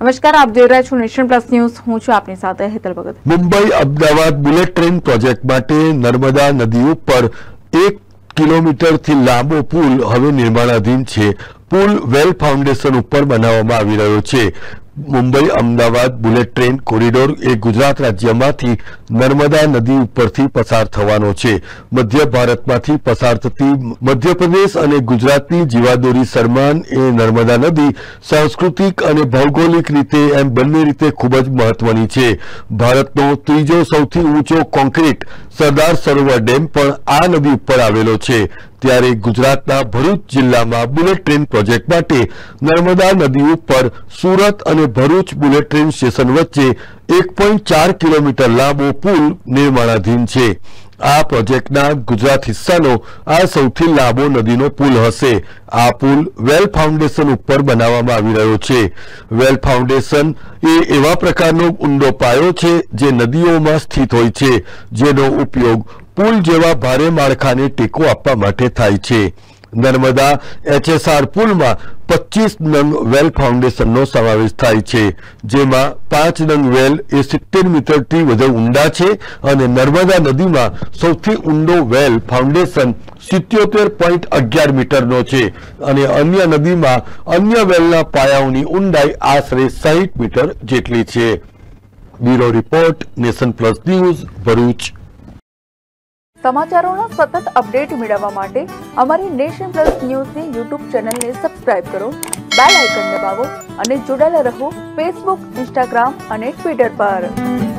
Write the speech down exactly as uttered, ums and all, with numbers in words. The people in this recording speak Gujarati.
નમસ્કાર, આપ જોઈ રહ્યા છો નેશન પ્લસ ન્યૂઝ। હું છું આપની સાથે Hetal Bhagat. Mumbai Ahmedabad bullet train project માટે નર્મદા નદી ઉપર એક કિલોમીટરથી લાંબો પુલ હવે નિર્માણાધીન છે। પુલ વેલ ફાઉન્ડેશન ઉપર બનાવવામાં આવી રહ્યો છે। Mumbai Ahmedabad bullet train corridor એ ગુજરાત રાજ્યમાંથી નર્મદા નદી ઉપરથી પસાર થવાનો છે। મધ્ય ભારતમાંથી પસાર થતી મધ્યપ્રદેશ અને ગુજરાતની જીવાદોરી સરમાન એ નર્મદા નદી સાંસ્કૃતિક અને ભૌગોલિક રીતે એમ બંને રીતે ખૂબ જ મહત્વની છે। ભારતનો ત્રીજો સૌથી ઊંચો કોન્ક્રીટ સરદાર સરોવર ડેમ પણ આ નદી ઉપર આવેલો છે। ત્યારે ગુજરાતના ભરૂચ જિલ્લામાં બુલેટ ટ્રેન પ્રોજેક્ટ માટે નર્મદા નદી ઉપર સુરત અને ભરૂચ બુલેટ ટ્રેન સ્ટેશન વચ્ચે એક પોઈન્ટ ચાર કિલોમીટર લાંબો પુલ નિર્માણાધીન છે। આ પ્રોજેક્ટના ગુજરાત હિસ્સાનો આ સૌથી લાંબો નદીનો પુલ હશે। આ પુલ વેલ ફાઉન્ડેશન ઉપર બનાવવામાં આવી રહ્યો છે। વેલ ફાઉન્ડેશન એ એવા પ્રકારનો ઊંડો પાયો છે જે નદીઓમાં સ્થિત હોય છે, જેનો ઉપયોગ પુલ જેવા ભારે માળખાને ટેકો આપવા માટે થાય છે। નર્મદા એચએસઆર પુલમાં પચીસ નંગ વેલ ફાઉન્ડેશનનો સમાવેશ થાય છે, જેમાં પાંચ નંગ વેલ એ સિત્તેર મીટરથી વધુ ઊંડા છે અને નર્મદા નદીમાં સૌથી ઊંડો વેલ ફાઉન્ડેશન સિત્યોતેર પોઈન્ટ અગિયાર મીટરનો છે અને અન્ય નદીમાં અન્ય વેલના પાયાઓની ઊંડાઈ આશરે સાહીઠ મીટર જેટલી છે। Bureau report, nation plus news, Bharuch. સમાચારોના સતત અપડેટ મેળવવા માટે અમારી નેશન પ્લસ ન્યૂઝની યુટ્યુબ ચેનલને સબસ્ક્રાઇબ કરો, બેલ આઇકન દબાવો અને જોડાયેલા રહો ફેસબુક, ઇન્સ્ટાગ્રામ અને ટ્વિટર પર।